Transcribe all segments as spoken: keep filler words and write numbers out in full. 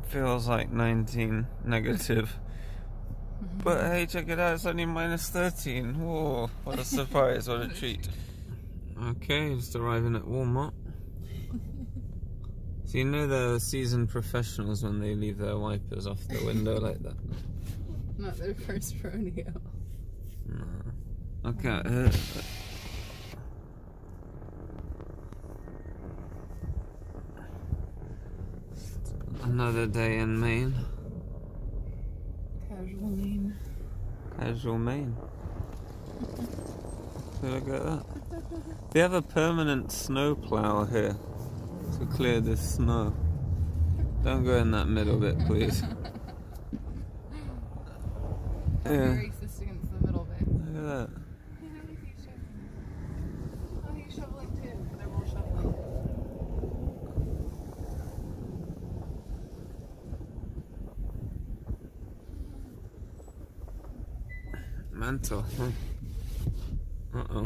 feels like nineteen negative. But hey, check it out, it's only minus thirteen. Whoa, what a surprise, what a treat. Okay, just arriving at Walmart. So you know the seasoned professionals when they leave their wipers off the window like that? Not their first rodeo. No. Okay. Uh, another day in Maine. Casual Maine. Casual Maine. So look at that. They have a permanent snow plow here to clear this snow. Don't go in that middle bit, please. Yeah. Very racist against the middle bit. Look at that. Oh, he's shoveling too. They're both shoveling. Mental, huh? Uh-oh.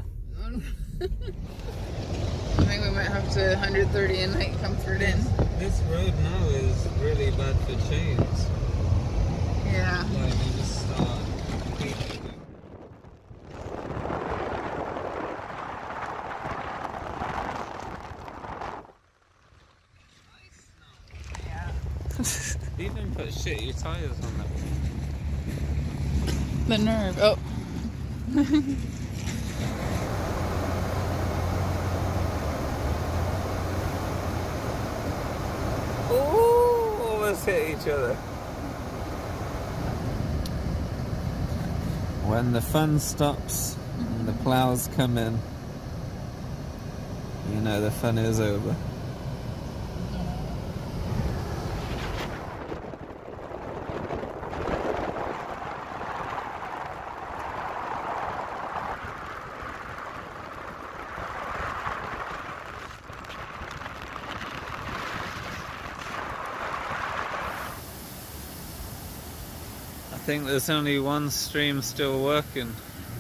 I think we might have to one thirty a night comfort in. This road now is really bad for chains. Yeah. Like, they just start. Yeah. You even put shitty tires on that. The nerve. Oh. Oh, almost hit each other. When the fun stops and the plows come in, you know the fun is over. I think there's only one stream still working.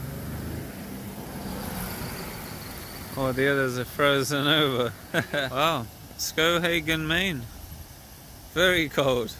Or the others are frozen over. Wow, Skowhegan, Maine. Very cold.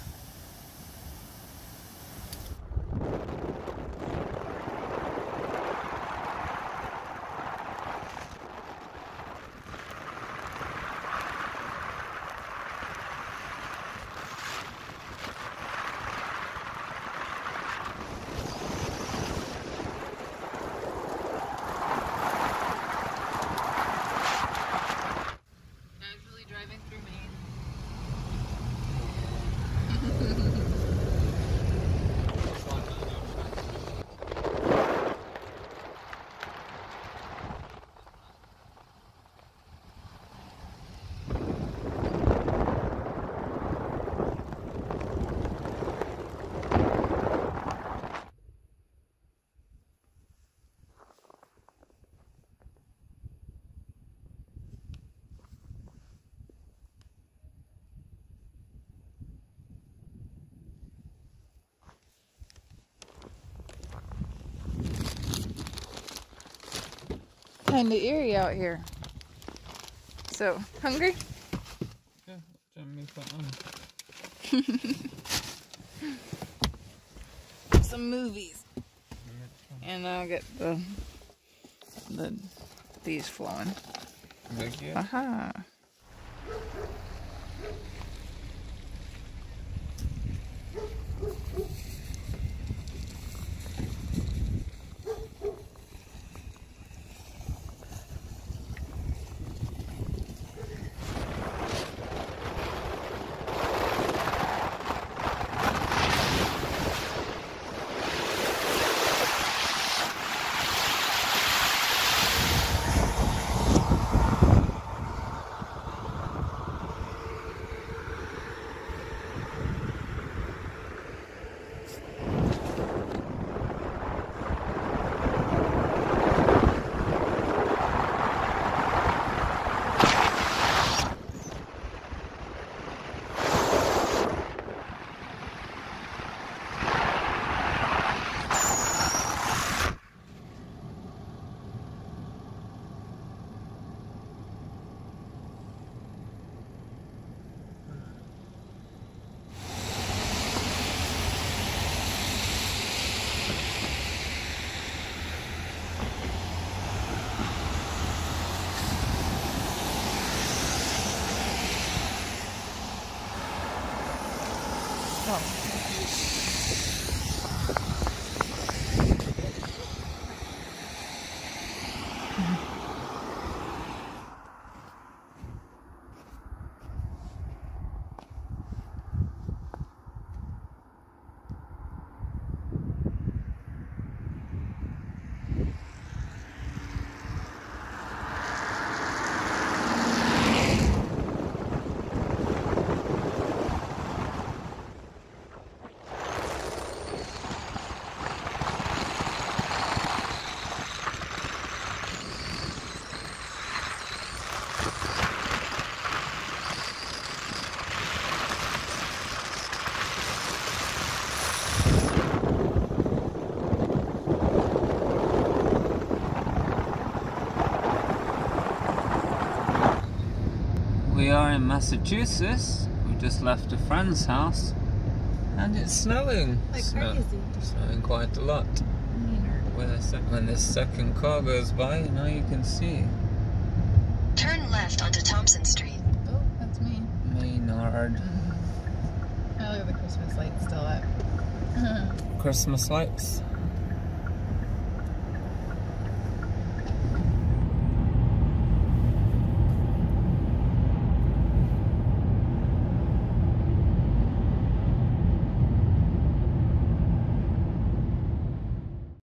Kind of eerie out here. So, hungry? Yeah, don't make that on. Some movies. And I'll get the the these flowing. Thank you. Aha. Oh. We are in Massachusetts. We just left a friend's house and it's snowing. Like Snow, crazy. snowing quite a lot. When, a sec when this second car goes by, now you can see. Turn left onto Thompson Street. Oh, that's me. Maynard. Oh, look at the Christmas lights still up. Christmas lights.